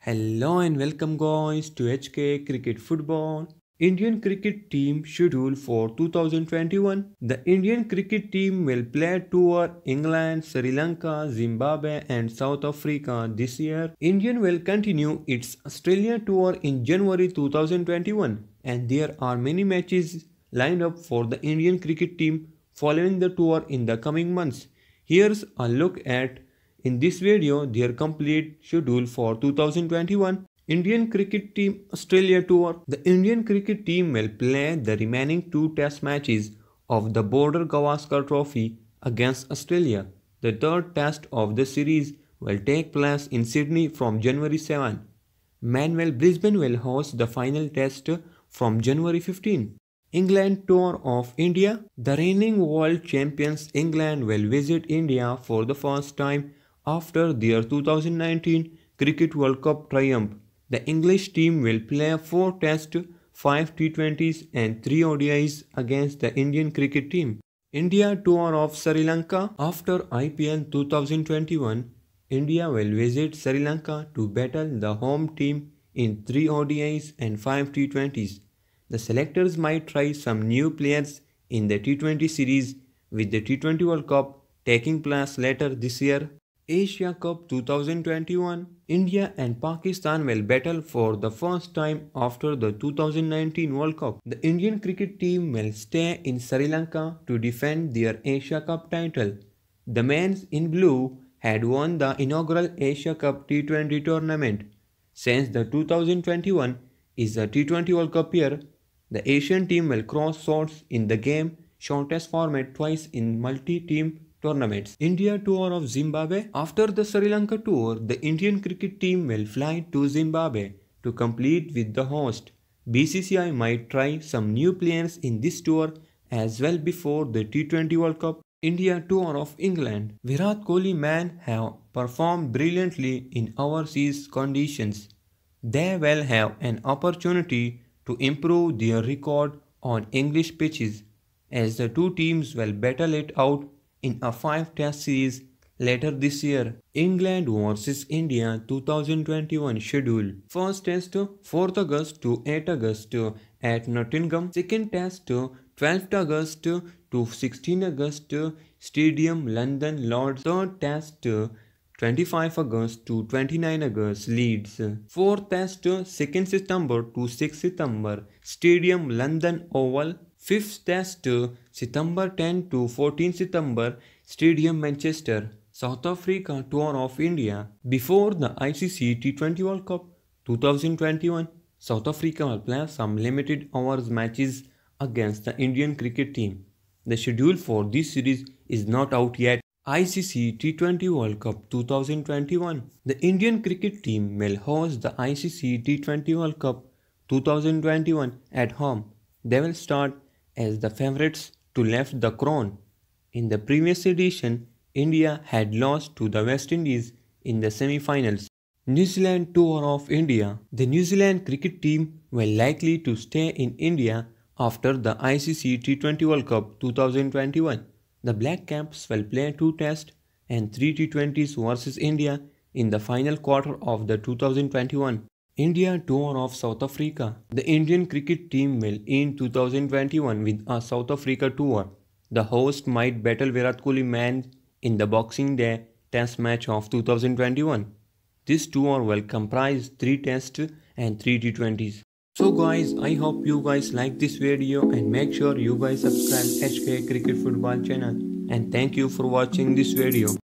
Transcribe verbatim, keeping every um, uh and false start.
Hello and welcome guys to H K Cricket Football. Indian cricket team schedule for two thousand twenty-one. The Indian cricket team will play tour England, Sri Lanka, Zimbabwe and South Africa this year. Indian will continue its Australia tour in January two thousand twenty-one and there are many matches lined up for the Indian cricket team following the tour in the coming months. Here's a look at in this video their complete schedule for two thousand twenty-one. Indian cricket team Australia tour. The Indian cricket team will play the remaining two test matches of the Border Gavaskar Trophy against Australia. The third test of the series will take place in Sydney from January seventh. Meanwhile, Brisbane will host the final test from January fifteenth. England tour of India. The reigning world champions England will visit India for the first time after their two thousand nineteen Cricket World Cup triumph. The English team will play four Tests, five T twenties and three O D Is against the Indian cricket team. India tour of Sri Lanka. After I P L two thousand twenty-one, India will visit Sri Lanka to battle the home team in three O D Is and five T twenties. The selectors might try some new players in the T twenty series with the T twenty World Cup taking place later this year. Asia Cup two thousand twenty-one. India and Pakistan will battle for the first time after the two thousand nineteen World Cup. The Indian cricket team will stay in Sri Lanka to defend their Asia Cup title. The men in blue had won the inaugural Asia Cup T twenty tournament. Since the two thousand twenty-one is a T twenty World Cup year, the Asian team will cross swords in the game shortest format twice in multi-team tournaments. India tour of Zimbabwe. After the Sri Lanka tour, the Indian cricket team will fly to Zimbabwe to compete with the host. B C C I might try some new players in this tour as well before the T twenty World Cup. India tour of England. Virat Kohli men have performed brilliantly in overseas conditions. They will have an opportunity to improve their record on English pitches as the two teams will battle it out in a five-test series later this year. England versus India two thousand twenty-one schedule. First test fourth August to eighth August at Nottingham. Second test twelfth August to sixteenth August Stadium, London, Lords. Third test twenty-fifth August to twenty-ninth August, Leeds. Fourth test second September to sixth September, Stadium, London Oval. Fifth test September tenth to fourteenth September, Stadium, Manchester. South Africa tour of India. Before the I C C T twenty World Cup two thousand twenty-one, South Africa will play some limited hours matches against the Indian cricket team. The schedule for this series is not out yet. I C C T twenty World Cup two thousand twenty-one. The Indian cricket team will host the I C C T twenty World Cup two thousand twenty-one at home. They will start as the favourites to lift the crown. In the previous edition, India had lost to the West Indies in the semi-finals. New Zealand tour of India. The New Zealand cricket team will likely to stay in India after the I C C T twenty World Cup two thousand twenty-one. The Black Caps will play two tests and three T twenties versus India in the final quarter of the two thousand twenty-one. India tour of South Africa. The Indian cricket team will end two thousand twenty-one with a South Africa tour. The host might battle Virat Kohli men in the Boxing Day test match of two thousand twenty-one. This tour will comprise three tests and three T twenties. So guys, I hope you guys like this video and make sure you guys subscribe H K Cricket Football channel, and thank you for watching this video.